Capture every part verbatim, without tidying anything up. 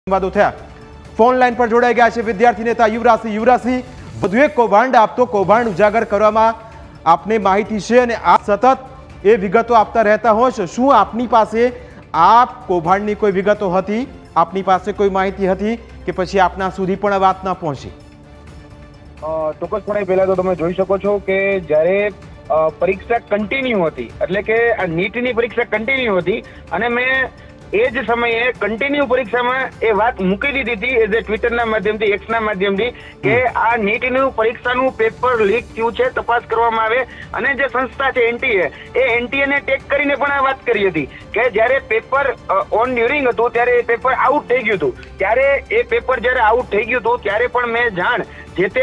વાતો થયા phone line પર જોડાઈ ગયા છે વિદ્યાર્થી નેતા યુવરાજસિંહ યુવરાજસિંહ વધુ એક કૌભાંડ આપતો કૌભાંડ ઉજાગર કરવામાં આપને માહિતી છે અને આપ સતત એ વિગતો આપતા રહેતા હો છો શું આપની પાસે આ કૌભાંડની કોઈ વિગતો હતી આપની પાસે કોઈ માહિતી હતી કે પછી આપના સુધી પણ આ વાત ન પહોંચી? ચોક્કસપણે પહેલા તો તમે જોઈ શકો છો કે જ્યારે પરીક્ષા કન્ટિન્યુ હતી એટલે કે આ નીટની પરીક્ષા કન્ટિન્યુ હતી અને મેં એ જ સમયે કન્ટિન્યુ પરીક્ષામાં એ વાત મૂકી દીધી હતી એઝ એ ટ્વિટરના માધ્યમથી એક્સના માધ્યમથી કે આ નીટનું પરીક્ષાનું પેપર લીક થયું છે, તપાસ કરવામાં આવે. અને જે સંસ્થા છે એનટીએ એ એનટીએ ને ટેગ કરીને પણ આ વાત કરી હતી કે જ્યારે પેપર ઓન ડ્યુરિંગ હતું ત્યારે એ પેપર આઉટ થઈ ગયું હતું. ત્યારે એ પેપર જ્યારે આઉટ થઈ ગયું હતું ત્યારે પણ મેં જાણ જે તે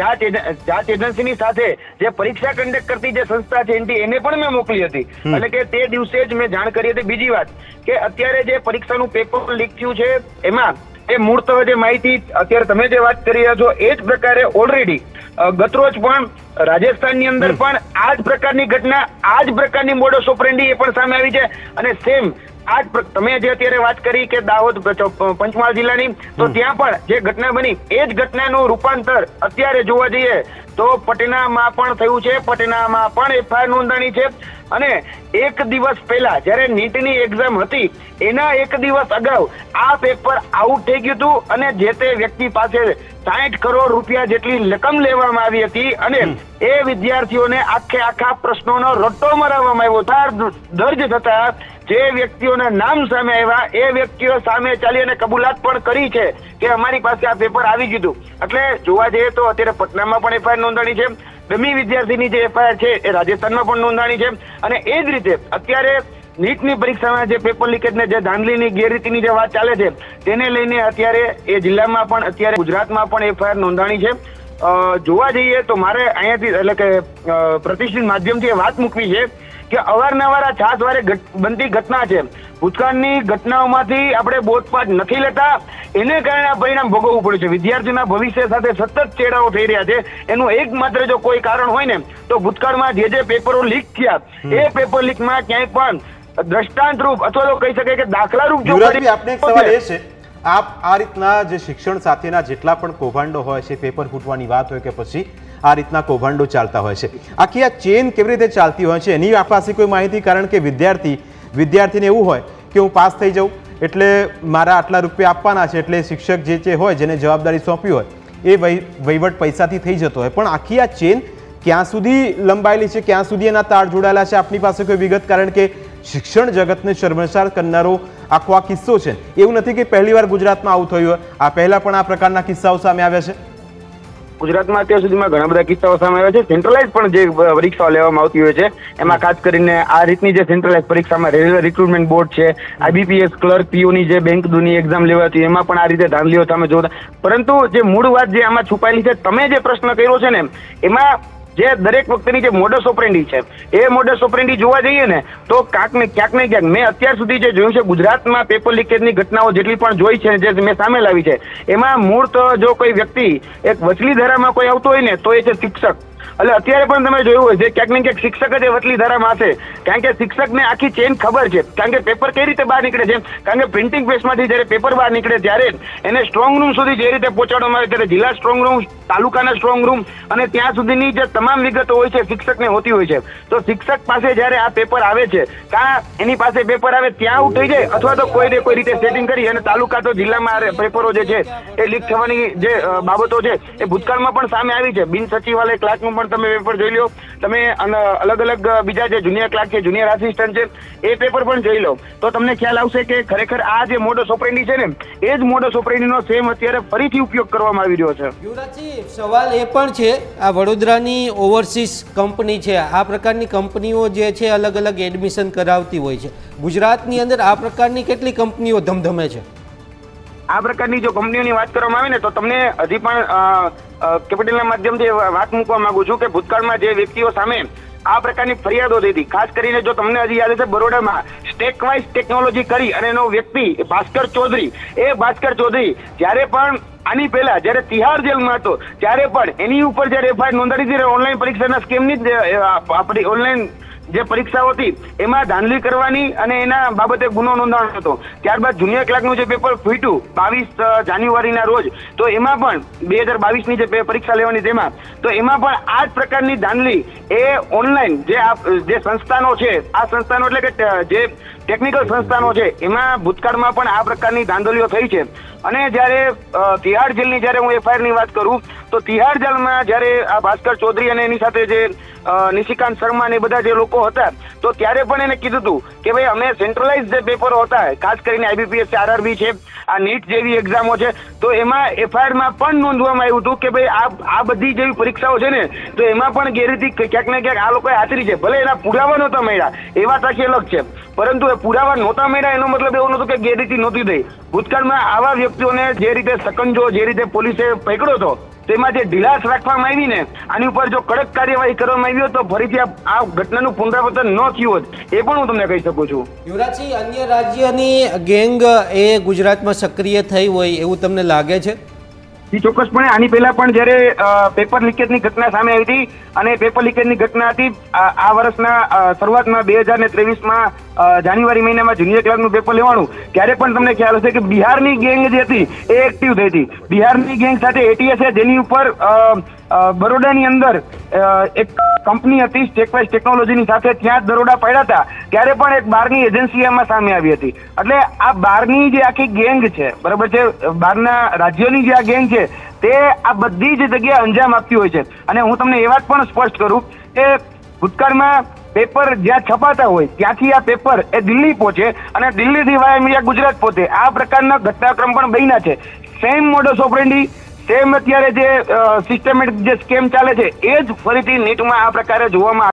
જાંચ એજન્સીની સાથે જે પરીક્ષા કન્ડક્ટ કરતી જે સંસ્થા છે એનટી એને પણ મેં મોકલી હતી. એટલે કે તે દિવસે જ મેં જાણ કરી હતી. બીજી વાત કે અત્યારે જે પરીક્ષાનું પેપર લીક થયું છે એમાં એ મૂળતઃ જે માહિતી અત્યારે તમે જે વાત કરી રહ્યા છો એ જ પ્રકારે ઓલરેડી ગતરોજ પણ રાજસ્થાનની અંદર પણ આ જ પ્રકારની ઘટના આ જ પ્રકારની મોડસ ઓપરેન્ડી એ પણ સામે આવી છે. અને સેમ આજ તમે જે અત્યારે વાત કરી કે દાહોદ પંચમહાલ જિલ્લાની તો ત્યાં પણ જે ઘટના બની એ જ ઘટનાનું રૂપાંતર અત્યારે જોવા જઈએ તો પટનામાં પણ થયું છે. પટનામાં પણ એફઆઈઆર નોંધાણી છે. અને એક દિવસ પહેલા જ્યારે નીટની એક્ઝામ હતી એના એક દિવસ અગાઉ આ પેપર આઉટ થઈ ગયું હતું અને જે તે વ્યક્તિ પાસે સાઠ કરોડ રૂપિયા જેટલી રકમ લેવામાં આવી હતી અને એ વિદ્યાર્થીઓને આખે આખા પ્રશ્નોનો રટ્ટો મરાવવામાં આવ્યો. દર્જ થતા જે વ્યક્તિઓના નામ સામે આવ્યા એ વ્યક્તિઓ સામે ચાલી અને કબૂલાત પણ કરી છે કે અમારી પાસે આ પેપર આવી ગયું. એટલે જોવા જઈએ તો અત્યારે પટનામાં પણ એફઆઈઆર નોંધાણી છે. ડમી વિદ્યાર્થીની જે એફઆઈઆર છે એ રાજસ્થાનમાં પણ નોંધાણી છે. અને એ જ રીતે અત્યારે નીટની પરીક્ષામાં જે પેપર લીકેજ ને જે ધાંધલીની ગેરરીતિની જે વાત ચાલે છે તેને લઈને અત્યારે એ જિલ્લામાં પણ અત્યારે ગુજરાતમાં પણ એફઆઈઆર નોંધાણી છે. જોવા જઈએ તો મારે અહીંયાથી એટલે કે પ્રતિષ્ઠિત માધ્યમથી વાત મૂકવી છે કે અવારનવાર આ છાસવારે બનતી ઘટના છે. ભૂતકાળની ઘટનાઓમાંથી આપણે બોધપાઠ નથી લેતા એને કારણે આ પરિણામ ભોગવવું પડે છે. વિદ્યાર્થીના ભવિષ્ય સાથે સતત ચેડાઓ થઈ રહ્યા છે. એનું એકમાત્ર જો કોઈ કારણ હોય ને તો ભૂતકાળમાં જે જે પેપરો લીક થયા એ પેપર લીકમાં ક્યાંય પણ દ્રષ્ટાંત રૂપ અથવા તો કહી શકાય કે દાખલા રૂપ જો આપણે એક સવાલ એ છે આપ આ રીતના જે શિક્ષણ સાથેના જેટલા પણ કૌભાંડો હોય છે પેપર ફૂટવાની વાત હોય કે પછી આ રીતના કૌભાંડો ચાલતા હોય છે આખી આ ચેન કેવી રીતે ચાલતી હોય છે એની પાસે કોઈ માહિતી? કારણ કે વિદ્યાર્થી વિદ્યાર્થીને એવું હોય કે હું પાસ થઈ જાઉં એટલે મારા આટલા રૂપિયા આપવાના છે એટલે શિક્ષક જે છે હોય જેને જવાબદારી સોંપી હોય એ વહીવટ પૈસાથી થઈ જતો હોય. પણ આખી આ ચેન ક્યાં સુધી લંબાયેલી છે, ક્યાં સુધી એના તાર જોડાયેલા છે આપની પાસે કોઈ વિગત? કારણ કે શિક્ષણ જગતને શર્મસાર કરનારો આખો આ કિસ્સો છે. એવું નથી કે પહેલી વાર ગુજરાતમાં આવું થયું હોય, આ પહેલા પણ આ પ્રકારના કિસ્સાઓ સામે આવ્યા છે. ગુજરાતમાં અત્યાર સુધીમાં ઘણા બધા કિસ્સાઓ સામે આવ્યા છે. સેન્ટ્રલાઇઝ પણ જે પરીક્ષાઓ લેવામાં આવતી હોય છે એમાં ખાસ કરીને આ રીતની જે સેન્ટ્રલાઇઝ પરીક્ષામાં રેલવે રિક્રુટમેન્ટ બોર્ડ છે, આઈબીપીએસ ક્લર્ક પીઓની જે બેંક દુની એક્ઝામ લેવાતી એમાં પણ આ રીતે ધાંધલીઓ સામે જોતા. પરંતુ જે મૂળ વાત જે આમાં છુપાયેલી છે તમે જે પ્રશ્ન કર્યો છે ને એમાં જે દરેક વખતની જે મોડસ ઓપરેન્ડી છે એ મોડસ ઓપરેન્ડી જોવા જઈએ ને તો ક્યાંક ને ક્યાંક ને ક્યાંક મેં અત્યાર સુધી જે જોયું છે ગુજરાતમાં પેપર લીકેજની ઘટનાઓ જેટલી પણ જોઈ છે જે મેં સામે લાવી છે એમાં મૂળ તો જો કોઈ વ્યક્તિ એક વચલી ધારામાં કોઈ આવતો હોય ને તો એ છે શિક્ષક. એટલે અત્યારે પણ તમે જોયું હોય છે ક્યાંક ને ક્યાંક શિક્ષક જ એ વચલી ધારામાં હશે. કારણ કે શિક્ષકને આખી ચેન ખબર છે. કારણ કે પેપર કઈ રીતે બહાર નીકળે છે કારણ કે પ્રિન્ટિંગ પ્રેસમાંથી જ્યારે પેપર બહાર નીકળે ત્યારે એને સ્ટ્રોંગ રૂમ સુધી જે રીતે પહોંચાડવામાં આવે ત્યારે જિલ્લા સ્ટ્રોંગ રૂમ, તાલુકાના સ્ટ્રોંગ રૂમ અને ત્યાં સુધીની જે તમામ વિગતો હોય છે શિક્ષકને હોતી હોય છે. તો શિક્ષક પાસે જ્યારે આ પેપર આવે છે કાં એની પાસે પેપર આવે ત્યાં આઉટ થઈ જાય અથવા તો કોઈ કોઈ રીતે સેટિંગ કરી અને તાલુકા તો જિલ્લામાં પેપરો જે છે એ લીક થવાની જે બાબતો છે એ ભૂતકાળમાં પણ સામે આવી છે. બિન સચિવાલય ક્લાર્કનું પણ તમે પેપર જોઈ લો, તમે અલગ અલગ બીજા જે જુનિયર ક્લાર્ક છે, જુનિયર આસિસ્ટન્ટ છે એ પેપર પણ જોઈ લો તો તમને ખ્યાલ આવશે કે ખરેખર આ જે મોડસ ઓપરેન્ડી છે ને એ જ મોડસ ઓપરેન્ડીનો સેમ અત્યારે ફરીથી ઉપયોગ કરવામાં આવી રહ્યો છે. યુવરાજજી, સવાલ એ પણ છે આ વડોદરાની ઓવરસીઝ કંપની છે, આ પ્રકારની કંપનીઓ જે છે અલગ અલગ એડમિશન કરાવતી હોય છે. ગુજરાતની અંદર આ પ્રકારની કેટલી કંપનીઓ ધમધમે છે? આ પ્રકારની જો કંપનીઓની વાત કરવામાં આવે ને તો તમને હજી પણ કેપિટલના માધ્યમથી વાત મૂકવા માંગુ છું કે ભૂતકાળમાં જે વ્યક્તિઓ સામે આ પ્રકારની ફરિયાદો થઈ હતી ખાસ કરીને જો તમને હજી યાદ હશે બરોડામાં સ્ટેક વાઇઝ ટેકનોલોજી કરી અને એનો વ્યક્તિ ભાસ્કર ચૌધરી એ ભાસ્કર ચૌધરી જ્યારે પણ આની પહેલા જયારે તિહાર જેલમાં હતો ત્યારે પણ એની ઉપર જયારે એફઆઈઆર નોંધાવી હતી ઓનલાઈન પરીક્ષાના સ્કેમની આપણી ઓનલાઈન જે પરીક્ષાઓ હતી એમાં ધાંધલી કરવાની અને એના બાબતે ગુનો નોંધાવાનો હતો. ત્યારબાદ જુનિયર ક્લાર્કનું જે પેપર ફૂટ્યું બાવીસ જાન્યુઆરીના રોજ, તો એમાં પણ બે હજાર બાવીસની જે પરીક્ષા લેવાની તેમાં તો એમાં પણ આ જ પ્રકારની ધાંધલી એ ઓનલાઈન જે આ જે સંસ્થાનો છે, આ સંસ્થાનો એટલે કે જે ટેકનિકલ સંસ્થાનો છે એમાં ભૂતકાળમાં પણ આ પ્રકારની ધાંધલીઓ થઈ છે. અને જ્યારે તિહાડ જેલની જ્યારે હું એફઆઈઆર ની વાત કરું તો તિહાડ જેલમાં જ્યારે આ ભાસ્કર ચૌધરી અને એની સાથે જે નિશિકાંત શર્મા ને બધા જે લોકો હતા તો ત્યારે પણ એને કીધું હતું કે ભાઈ અમે સેન્ટ્રલાઇઝ જે પેપરો હતા, ખાસ કરીને આઈબીપીએસ છે, આરઆરબી છે, આ નીટ જેવી એક્ઝામો છે, તો એમાં એફઆઈઆર માં પણ નોંધવામાં આવ્યું હતું કે ભાઈ આ આ બધી જેવી પરીક્ષાઓ છે ને તો એમાં પણ ગેરરીતિ ક્યાંક ને ક્યાંક આ લોકોએ આચરી છે. ભલે એના પુરાવા નહોતા મળ્યા એ વાત આખી અલગ છે, પરંતુ એ પુરાવા નહોતા મળ્યા એનો મતલબ એવો નહોતો કે ગેરરીતિ નહોતી થઈ. ભૂતકાળમાં આવા વ્યક્તિઓને જે રીતે સકંજો જે રીતે પોલીસે પકડ્યો હતો તેમાં જે ઢીલાસ રાખવામાં આવી ને આની ઉપર જો કડક કાર્યવાહી કરવામાં આવી હોત તો ફરીથી આ ઘટનાનું પુનરાવર્તન ન થયું હોત, એ પણ હું તમને કહી શકું છું. યુવરાજસિંહ, અન્ય રાજ્યની ગેંગ એ ગુજરાતમાં સક્રિય થઈ હોય એવું તમને લાગે છે? ચોક્કસપણે આની પહેલા પણ જયારે પેપર લીકેજની ઘટના સામે આવી હતી અને પેપર લીકેજની ઘટના હતી આ વર્ષના શરૂઆતમાં બે હજાર ને ત્રેવીસમાં જાન્યુઆરી મહિનામાં જુનિયર ક્લાર્કનું પેપર લેવાનું, ત્યારે પણ તમને ખ્યાલ હશે કે બિહારની ગેંગ જે હતી એ એક્ટિવ થઈ હતી. બિહારની ગેંગ સાથે એટીએસ જેની ઉપર બરોડાની અંદર એક કંપની હતી સ્ટેકવાઇઝ ટેકનોલોજીની સાથે ત્યાં જ દરોડા પડ્યા હતા, ત્યારે પણ એક બહારની એજન્સી એમાં સામે આવી હતી. એટલે આ બહારની જે આખી ગેંગ છે, બરાબર છે, બહારના રાજ્યોની જે આ ગેંગ છે તે આ બધી જ જગ્યાએ અંજામ આપતી હોય છે. અને હું તમને એ વાત પણ સ્પષ્ટ કરું કે ભૂતકાળમાં પેપર જ્યાં છપાતા હોય ત્યાંથી આ પેપર એ દિલ્હી પહોંચે અને દિલ્હીથી વાયા મીડિયા ગુજરાત પહોંચે, આ પ્રકારના ઘટનાક્રમ પણ બન્યા છે. સેમ મોડસ ઓપરેન્ડી, સેમ અત્યારે જે સિસ્ટમેટિક જે સ્કેમ ચાલે છે એ જ ફરીથી નીટમાં આ પ્રકારે જોવામાં